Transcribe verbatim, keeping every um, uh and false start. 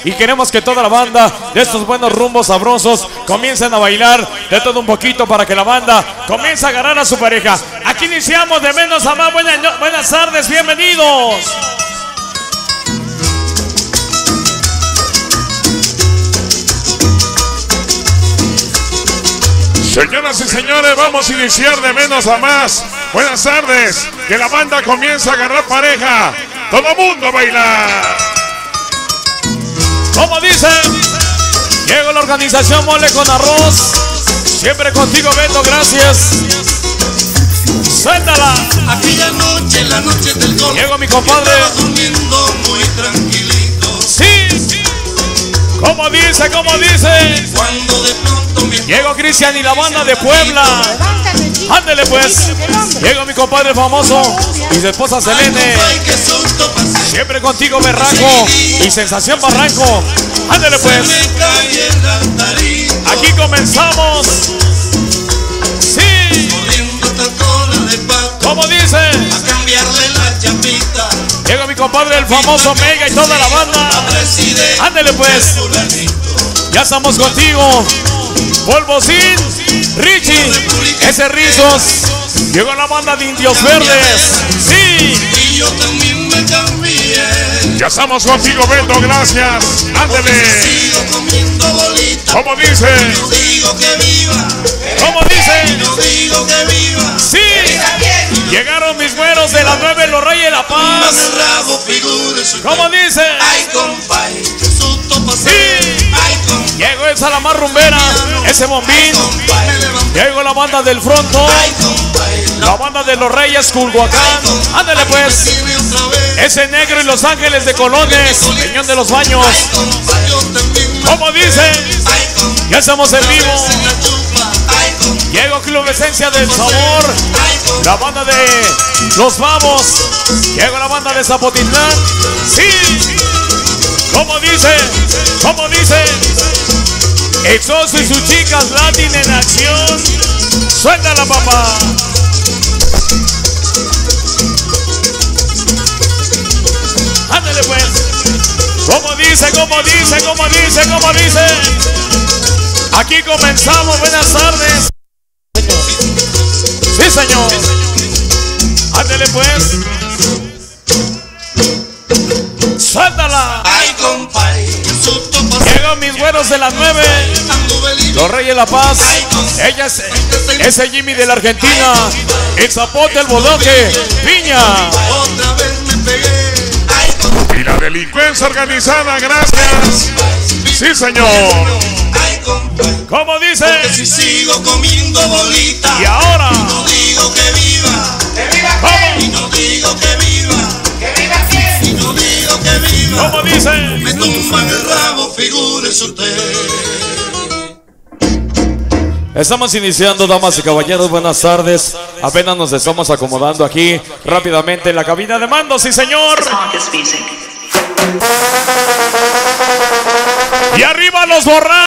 y queremos que toda la banda de estos buenos rumbos sabrosos comiencen a bailar de todo un poquito para que la banda comience a agarrar a su pareja. Aquí iniciamos de menos a más. Buenas, buenas tardes, bienvenidos. Señoras y señores, vamos a iniciar de menos a más. Buenas tardes, que la banda comienza a agarrar pareja. Todo mundo a bailar. Como dicen, llegó la organización Mole con Arroz. Siempre contigo, Beto, gracias. Suéltala. Aquella noche, la noche del gol. Llegó mi compadre. Estaba durmiendo muy tranquilito. Sí. Como dice, como dice. Cuando de pronto mi llegó Cristian y la banda de Puebla. Ándele pues. Llegó mi compadre famoso y su esposa Selene. Siempre contigo, Berraco y Sensación Barranco. Ándele pues. Aquí comenzamos. Sí. Como dice. A cambiarle la chapita. Llega mi compadre el famoso Mega y toda la banda. Ándele pues. Ya estamos contigo. Polvocín, Richie, ese Rizos. Llegó la banda de Indios Verdes. Sí. Y yo también me cambié. Ya estamos contigo, Beto, gracias. Ándele. Sigo comiendo bolitas. Como dice. No digo que viva. Como dice. No digo que viva. Sí. Llegaron mis güeros de la nueve, los Reyes de la Paz. Como dice. Ay, compay, susto pasé. Sí. Ay, compay. Llegó esa la más rumbera, ese bombín. Llegó la banda del Fronto. Ay, compay. La banda de los Reyes Culhuacán. Ándale pues. Ese negro y Los Ángeles de Colones, Peñón de los Baños. Como dice. Ya estamos en vivo. Llegó Club Esencia del Sabor. La banda de Los Vamos. Llegó la banda de Zapotitlán. Sí. Como dice. Como dice. Exoso y sus chicas Latin en acción. Suéltala, papá. Ándale pues. Como dice, como dice, como dice, como dice. Aquí comenzamos. Buenas tardes. Sí, señor. Ándale pues. Suéltala. Ay, compay, susto pasé. Llegan mis güeros de las nueve. Los Reyes de la Paz. Ella es ese Jimmy de la Argentina. El Zapote, el Bodoque, Piña. Otra vez me pegué. Ay, compay. Y la delincuencia organizada, gracias. Sí, señor. Ay, compay. Como dice. Que si sigo comiendo bolitas. Y ahora. No digo que viva. ¿Cómo? Y no digo que viva. Y no digo que viva. ¿Cómo dice? Me tumban el rabo, figúrese usted. Estamos iniciando, damas y caballeros, buenas tardes. Apenas nos estamos acomodando aquí rápidamente en la cabina de mando, sí señor. Y arriba los borrachos.